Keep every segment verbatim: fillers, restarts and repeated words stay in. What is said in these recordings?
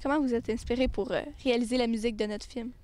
Comment vous êtes inspiré pour euh, réaliser la musique de notre film?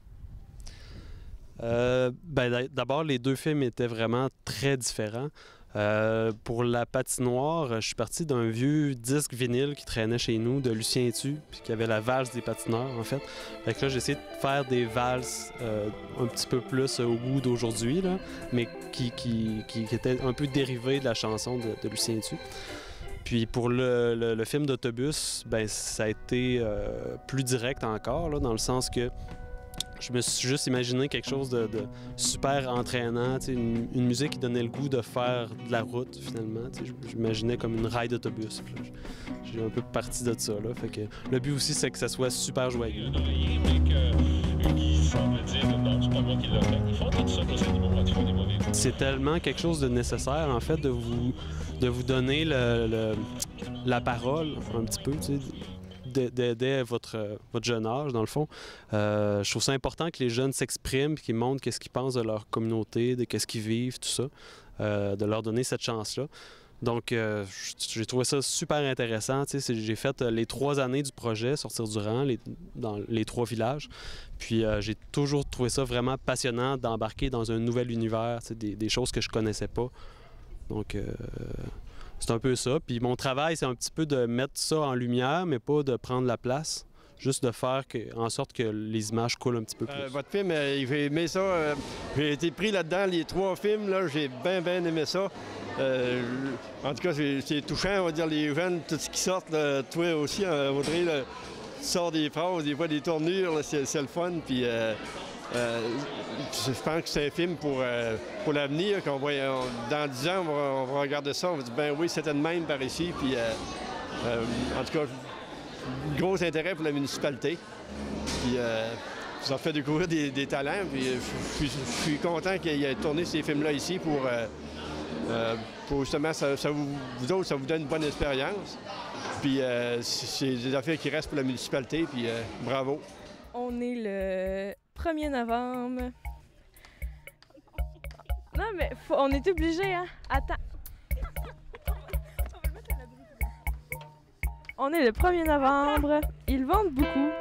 Euh, ben, d'abord, les deux films étaient vraiment très différents. Euh, pour La patinoire, je suis parti d'un vieux disque vinyle qui traînait chez nous de Lucien Etu, puis qui avait la valse des patineurs, en fait. Fait que là, j'ai essayé de faire des valses euh, un petit peu plus au goût d'aujourd'hui, là, mais qui, qui, qui, qui étaient un peu dérivées de la chanson de, de Lucien Etu. Puis pour le, le, le film d'Autobus, ben, ça a été euh, plus direct encore, là, dans le sens que je me suis juste imaginé quelque chose de, de super entraînant, une, une musique qui donnait le goût de faire de la route, finalement. J'imaginais comme une rail d'autobus. J'ai un peu parti de ça. Là. Fait que le but aussi, c'est que ça soit super joyeux. C'est tellement quelque chose de nécessaire, en fait, de vous, de vous donner le, le, la parole un petit peu, tu sais, d'aider votre, votre jeune âge, dans le fond. Euh, je trouve ça important que les jeunes s'expriment et qu'ils montrent qu'est-ce qu'ils pensent de leur communauté, de qu'est-ce qu'ils vivent, tout ça, euh, de leur donner cette chance-là. Donc, euh, j'ai trouvé ça super intéressant. J'ai fait les trois années du projet, Sortir du rang, les, dans les trois villages. Puis, euh, j'ai toujours trouvé ça vraiment passionnant d'embarquer dans un nouvel univers, des, des choses que je connaissais pas. Donc, euh, c'est un peu ça. Puis mon travail, c'est un petit peu de mettre ça en lumière, mais pas de prendre la place. Juste de faire que, en sorte que les images coulent un petit peu plus. Euh, votre film, euh, j'ai aimé ça. Euh, j'ai été pris là-dedans, les trois films, là, j'ai bien, bien aimé ça. Euh, en tout cas, c'est touchant, on va dire, les jeunes, tout ce qui sort. Là, toi aussi, hein, Audrey, là, tu sors des phrases, des fois des tournures, c'est le fun. Puis, euh, euh, je pense que c'est un film pour, euh, pour l'avenir, qu'on va, on, dans dix ans, on va, on va regarder ça, on va dire, ben oui, c'était de même par ici. Puis, euh, euh, en tout cas, gros intérêt pour la municipalité. Puis, euh, ça fait découvrir des, des talents. Puis, je, je, je suis content qu'il ait tourné ces films-là ici pour, euh, euh, pour justement, ça, ça vous, vous autres, ça vous donne une bonne expérience. Puis, euh, c'est des affaires qui restent pour la municipalité. Puis, euh, bravo. On est le premier novembre. Non, mais faut, on est obligé, hein? Attends. On est le premier novembre. Ils vendent beaucoup.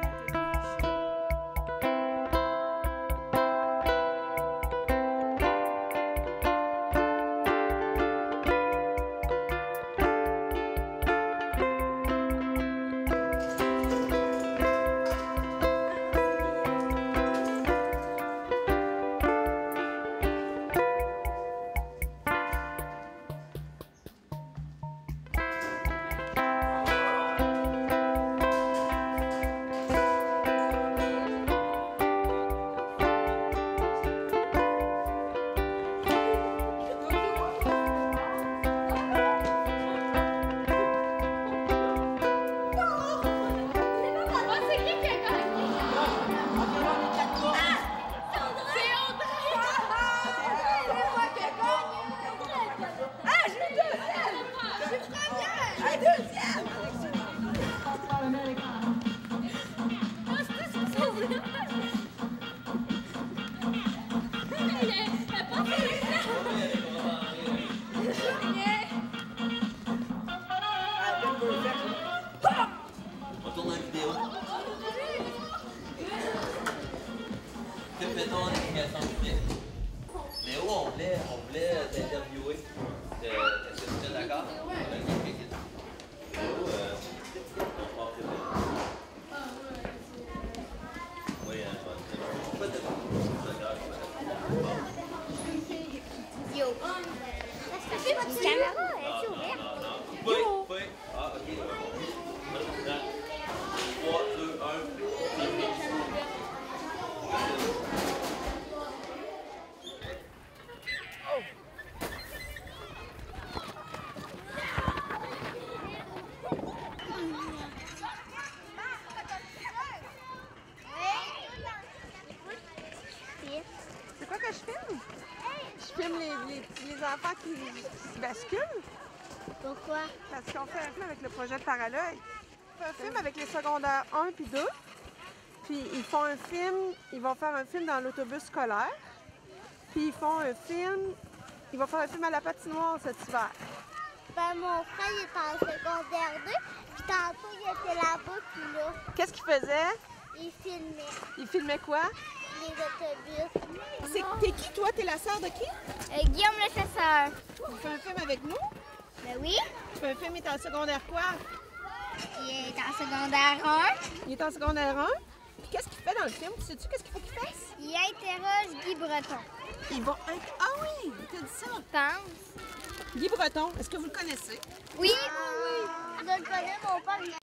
Léo, on voulait, on voulait t'interviewer. Est-ce que tu es d'accord? Léo, euh, on va préparer. Oui, hein, je vais pourquoi t'es pas Yo. Est-ce que votre caméra est ouverte? Oui, oui. Ah, ok. trois, deux, un. C'est quoi que je filme? Je filme les, les, les enfants qui, qui basculent. Pourquoi? Parce qu'on fait un film avec le projet de Paralœil. On fait un film avec les secondaires un puis deux. Puis ils font un film, ils vont faire un film dans l'autobus scolaire. Puis ils font un film, ils vont faire un film à la patinoire cet hiver. Ben, mon frère il est en secondaire deux. Puis tantôt, il était là-bas, puis là, Qu'est-ce qu'il faisait? il filmait Il filmait quoi? les autobus. C'est, t'es qui, toi? T'es la sœur de qui? Euh, Guillaume le chasseur. Tu fais un film avec nous? Ben oui. Tu fais un film, il est en secondaire quoi? Il est en secondaire un. Il est en secondaire un. Puis qu'est-ce qu'il fait dans le film? Tu sais-tu qu'est-ce qu'il faut qu'il fasse? Il interroge Guy Breton. Ils vont être... Ah oui! Il t'a dit ça! Je pense. Guy Breton, est-ce que vous le connaissez? Oui, oui, oui. Je le connais, mon père.